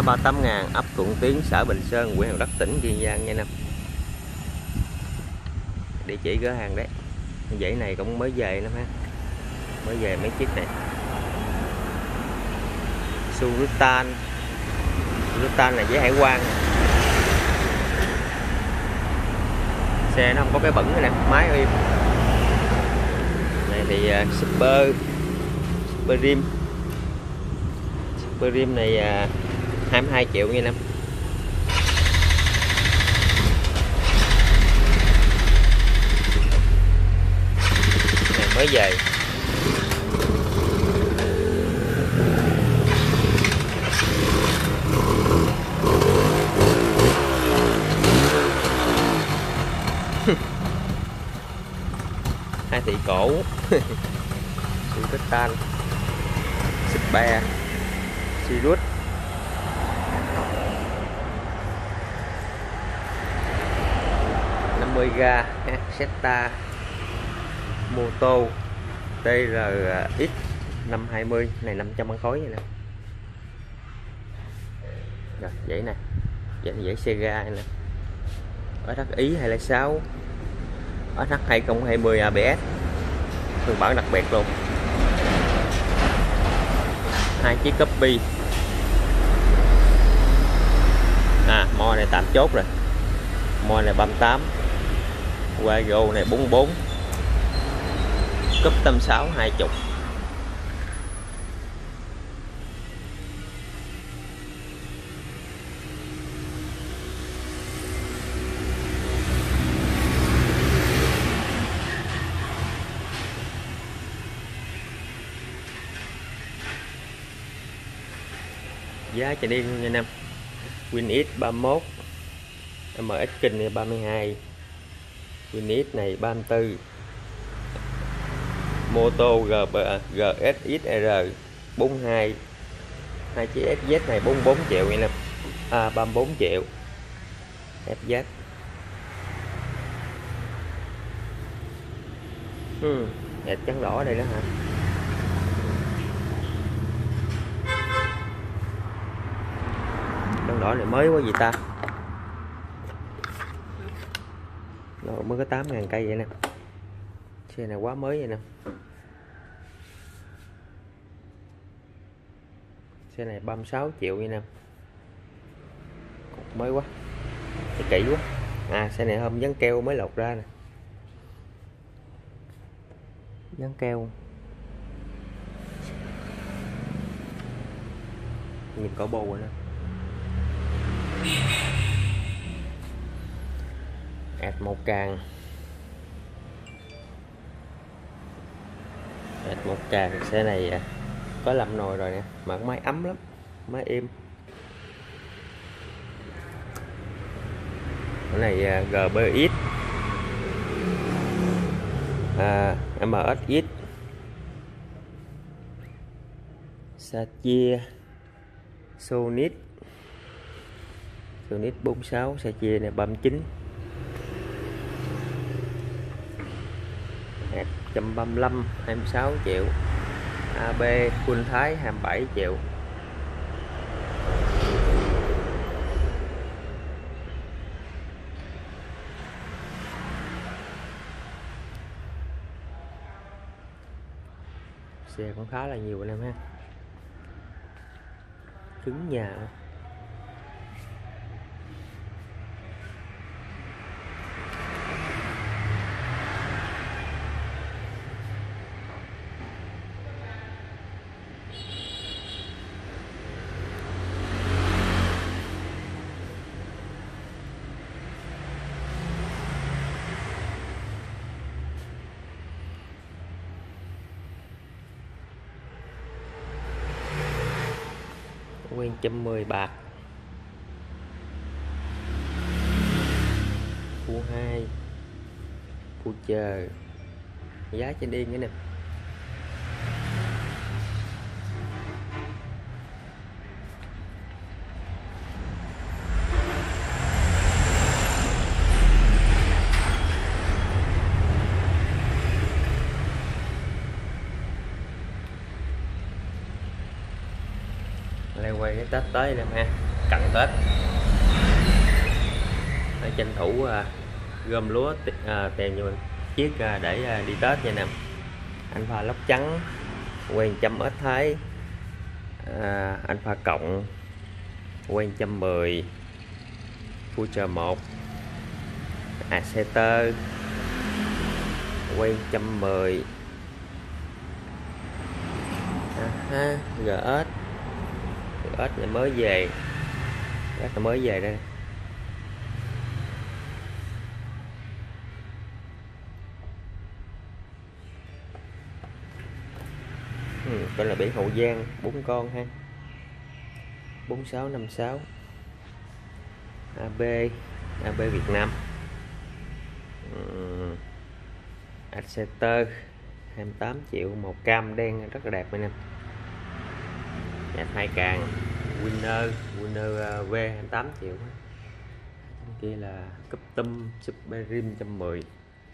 38.000, ấp Thuận Tiến, xã Bình Sơn, huyện Hòn Đất, tỉnh Kiên Giang nha anh em. Địa chỉ cửa hàng đấy. Dãy này cũng mới về lắm ha. Mới về mấy chiếc này. Surutan. Surutan là giấy hải quan. Xe nó không có cái bẩn nè, máy im. Này thì Super Rim. Super Rim này 22 triệu nha em. Này mới về. Hai tỷ cổ. Surutan, Super, Sirius. Ga Seta Moto TRX 520 này 500 măng khối vậy nè. Rồi dãy này, dãy Sega này nè. SHI 206, SH 2020 ABS, phiên bản đặc biệt luôn. Hai chiếc copy. Mo này tạm chốt rồi. Mo này 38, Wago này 44, cúp 86 20. Giá chạy đi nha anh em. WinX 31, MX King này 32, WinX này 34, Moto GSXR 42, hai chiếc FZ này 44 triệu nha em. 34 triệu FZ. Đẹp trắng đỏ ở đây đó hả? Trắng đỏ này mới quá gì ta? Nó mới có 8.000 cây vậy nè. Xe này quá mới vậy nè. Xe này 36 triệu vậy nè. Mới quá. Cái kỹ quá. Xe này hôm dán keo mới lột ra nè. Dán keo. Nhìn có bô rồi nè. Ẹt một càng. Ẹt một càng. Xe này có 5 nồi rồi nè, mà máy ấm lắm, máy êm. Cái này GBX, MSX, Sachia, Sonic 46, Sachia này 39, 135 26 triệu, AB Full Thái 27 triệu. Xe cũng khá là nhiều anh em ha. Cứng nhà. Nguyên 110 bạc. Khu 2, khu chờ. Giá trên điên nữa nè. Lại quay cái Tết tới nè ha. cận Tết, để tranh thủ gom lúa tìm cho mình chiếc để đi Tết nha anh em. Anh pha lóc trắng, quen 100 Thái, anh pha cộng, quen 110, Future 1, Aceter, quen 110, GS là mới về, GS là mới về đây. Con là biển Hậu Giang 4 con ha, 4656, AB Việt Nam, Aceter 28 triệu, màu cam đen rất là đẹp anh em. Nhạc 2 càng, Winner V 28 triệu. Bên kia là Custom Super Rim 110.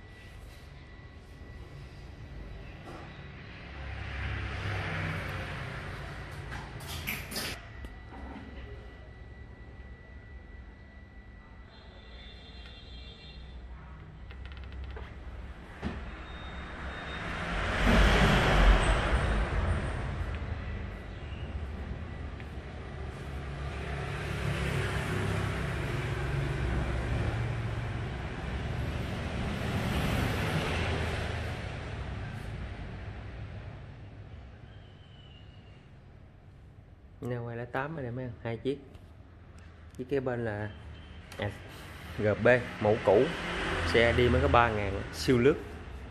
Nào ngoài là 8 ở đây mấy anh, 2 chiếc. Chiếc kế bên là GB mẫu cũ, xe đi mới có 3.000, siêu lướt.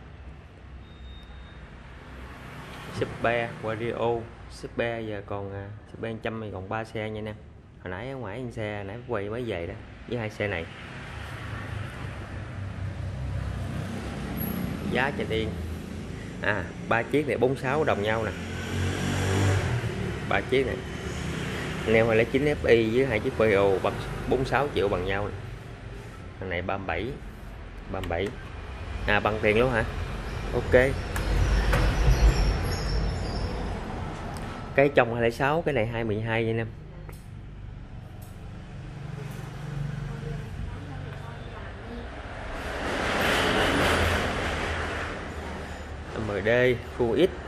Super Vario, Super giờ còn Super 100 thì còn 3 xe nha anh em. Hồi nãy ở ngoài xe nãy quay mới về đó, với 2 xe này. Giá trên yên. 3 chiếc này 46 đồng nhau nè. 3 chiếc này. Neo 209 Fi với 2 chiếc Vario 46 triệu bằng nhau. Thằng này 37. Bằng tiền luôn hả? Ok. Cái trong 206, cái này 212 nha anh em. MD Full X.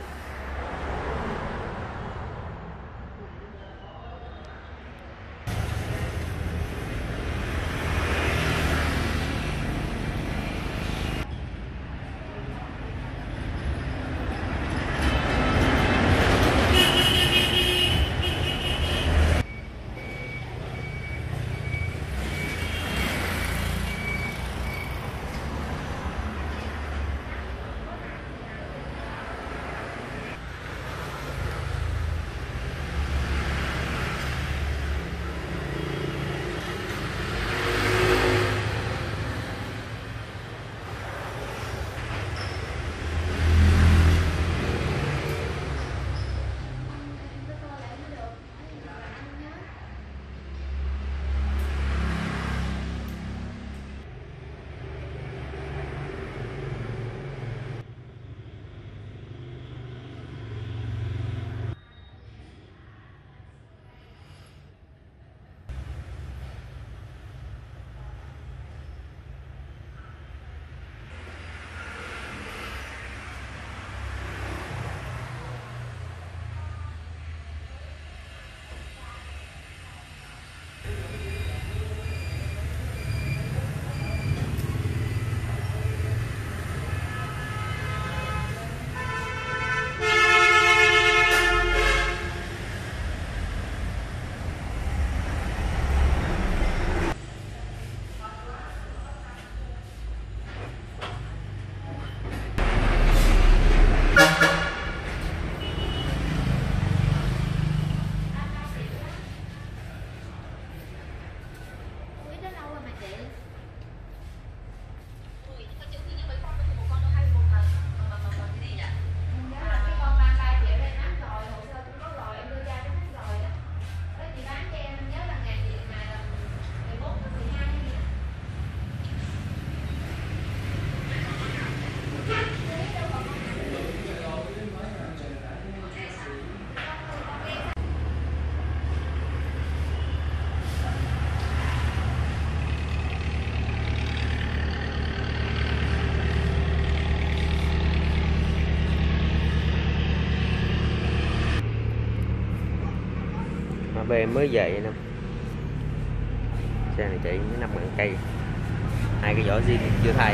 AB mới về anh em. Xe này chạy 5.000 cây, 2 cái vỏ zin chưa thay.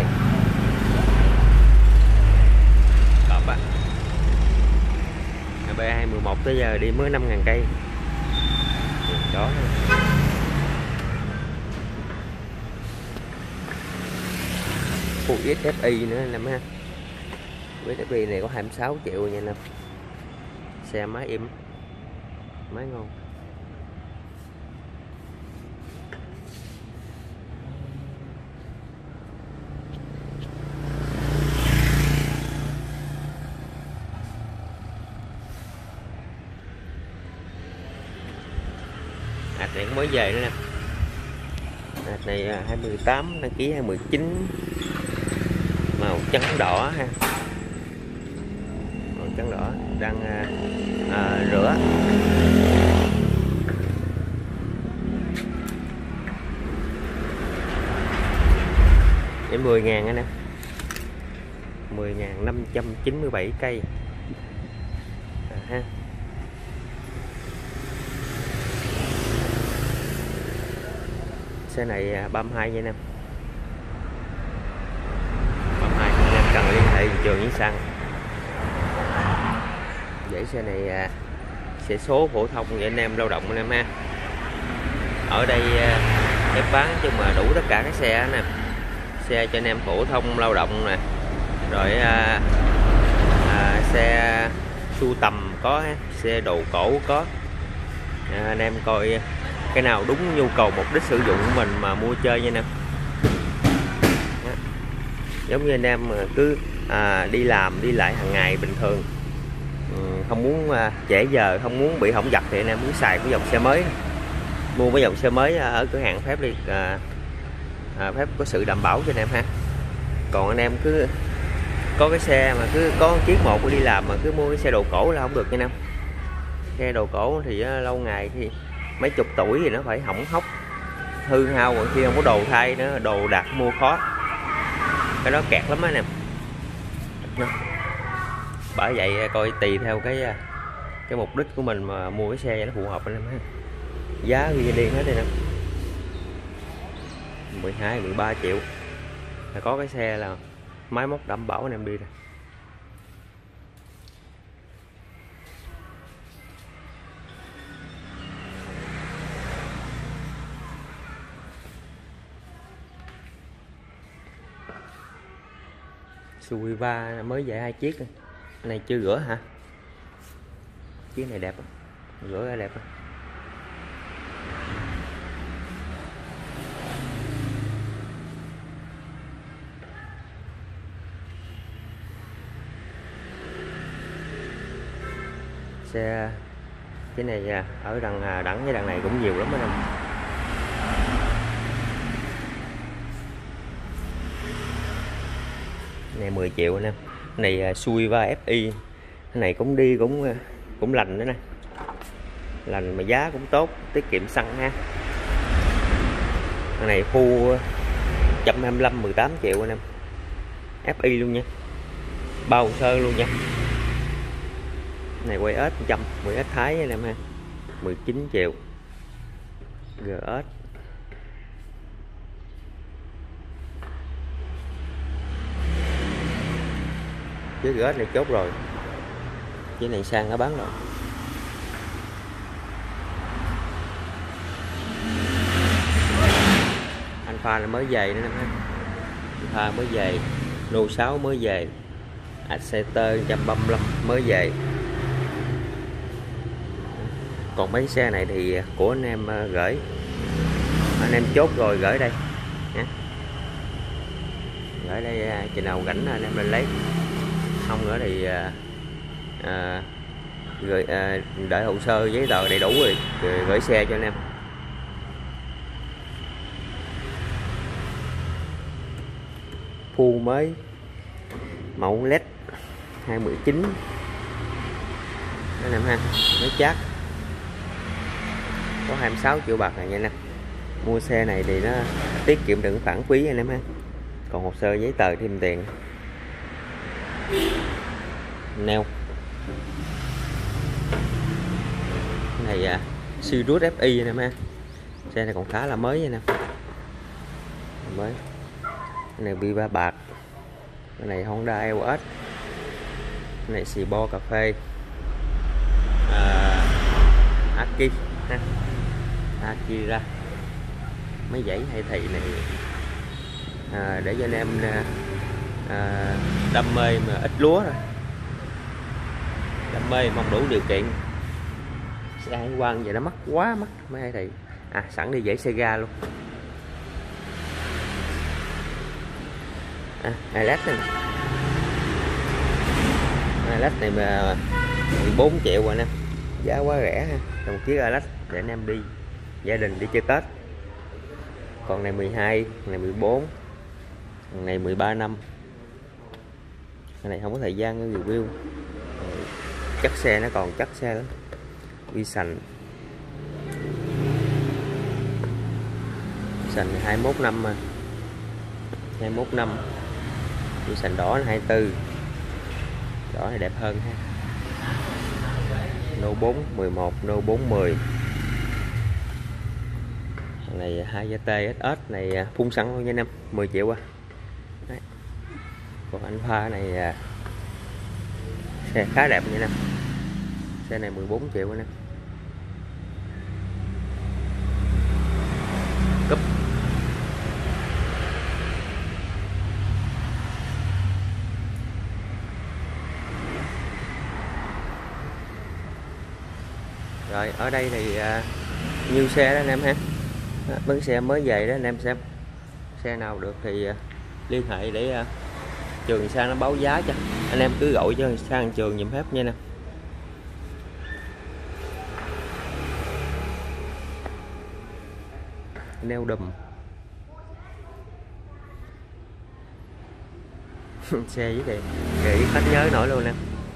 Cọp á. AB 2011 tới giờ đi mới 5.000 cây. Đó. Full SFI nữa anh em ha. SFI này có 26 triệu nha anh em. Xe máy im, máy ngon. Hạt này mới về nữa nè. Hạt này 2018, đăng ký 2019, màu trắng đỏ ha, màu trắng đỏ, đang rửa. Để 10.000 anh em, 10.597 cây ha. Xe này 32 nha anh em. 32 anh em cần liên hệ hiện trường với xăng. Để xe này xe số phổ thông để anh em lao động anh em ha. Ở đây em bán chứ mà đủ tất cả các xe nè. Xe cho anh em phổ thông lao động nè. Rồi xe sưu tầm có, xe đồ cổ có. Anh em coi cái nào đúng nhu cầu mục đích sử dụng của mình mà mua chơi nha anh em. Giống như anh em mà cứ đi làm đi lại hàng ngày bình thường, không muốn trễ giờ, không muốn bị hỏng vặt thì anh em muốn xài cái dòng xe mới, mua cái dòng xe mới ở cửa hàng Phép đi, Phép có sự đảm bảo cho anh em ha. Còn anh em cứ có cái xe mà cứ có chiếc một đi làm mà cứ mua cái xe đồ cổ là không được nha anh em. Xe đồ cổ thì lâu ngày thì mấy chục tuổi thì nó phải hỏng hóc hư hao, còn khi không có đồ thay nữa, đồ đạc mua khó, cái đó kẹt lắm á nè. Bởi vậy coi tùy theo cái mục đích của mình mà mua cái xe nó phù hợp anh em ha. Giá ghi điên hết đây nè, 12 13 triệu là có cái xe là máy móc đảm bảo anh em đi nè. Suiva mới về 2 chiếc này. Cái này chưa rửa hả? Chiếc này đẹp à? Rửa ra đẹp à? Xe cái này ở đằng với đằng này cũng nhiều lắm anh em. Này 10 triệu anh em. Này Suiva FI. Cái này cũng đi cũng lành nữa nè. Lành mà giá cũng tốt, tiết kiệm xăng ha. Cái này full 125 18 triệu anh em. FI luôn nha. Bao sơ luôn nha. Cái này quay ếch 100, 10 ếch Thái anh em ha. 19 triệu. GS. Chứ GS này chốt rồi. Cái này sang nó bán rồi. Alpha là mới về nữa nè. Alpha mới về. Lô 6 mới về. Acceter 135 mới về. Còn mấy xe này thì của anh em gửi. Anh em chốt rồi gửi đây nha. Gửi đây chừng nào rảnh anh em lên lấy. Không nữa thì đợi hồ sơ giấy tờ đầy đủ rồi gửi xe cho anh em. Full mới, mẫu LED 2019 anh em ha, mới chát, có 26 triệu bạc này nha anh em. Mua xe này thì nó tiết kiệm được khoản phí anh em ha, còn hồ sơ giấy tờ thêm tiền. Neo này Sirius FI nè em. Xe này còn khá là mới nè, mới. Cái này Viva bạc, cái này Honda EOS, cái này Cibo cà phê, Aki ha, Akira. Mấy dãy hay thị này để cho anh em đam mê mà ít lúa rồi, đam mê mong đủ điều kiện. Xe hải quan vậy nó mắc quá, mắc mấy hay thị. Sẵn đi dãy xe ga luôn. Hilux này, Hilux này mà 14 triệu rồi nè, giá quá rẻ ha. Một chiếc Hilux để anh em đi gia đình đi chơi Tết. Còn này 12, này 14, còn này 13 năm. Cái này không có thời gian để review. Chất xe nó còn chất xe lắm. Vision 21 năm mà, 21 năm. Vision đỏ là 24, đỏ này đẹp hơn ha. No 4 11, No 4 10. Này 2GT SS này phun xăng thôi nha anh em, 10 triệu à. Đấy. Còn Alpha này xe khá đẹp nha anh em. Xe này 14 triệu anh em. Cúp. Rồi ở đây thì nhiều xe đó anh em ha. Mấy xe mới về đó anh em xem. Xe nào được thì liên hệ để Trường sang nó báo giá cho. Anh em cứ gọi cho sang Trường giùm phép nha nè. Neo đùm. Xe với đây kỹ khách nhớ nổi luôn nè.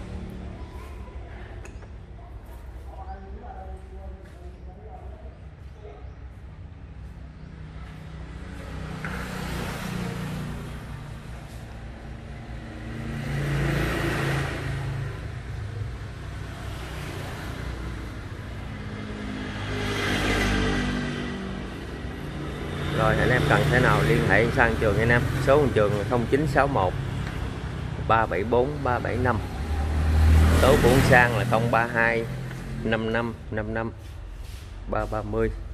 Rồi anh em cần thế nào liên hệ sang Trường anh em. Số của Trường là 0961 374 375. Số của Sang là 032 55 55 330.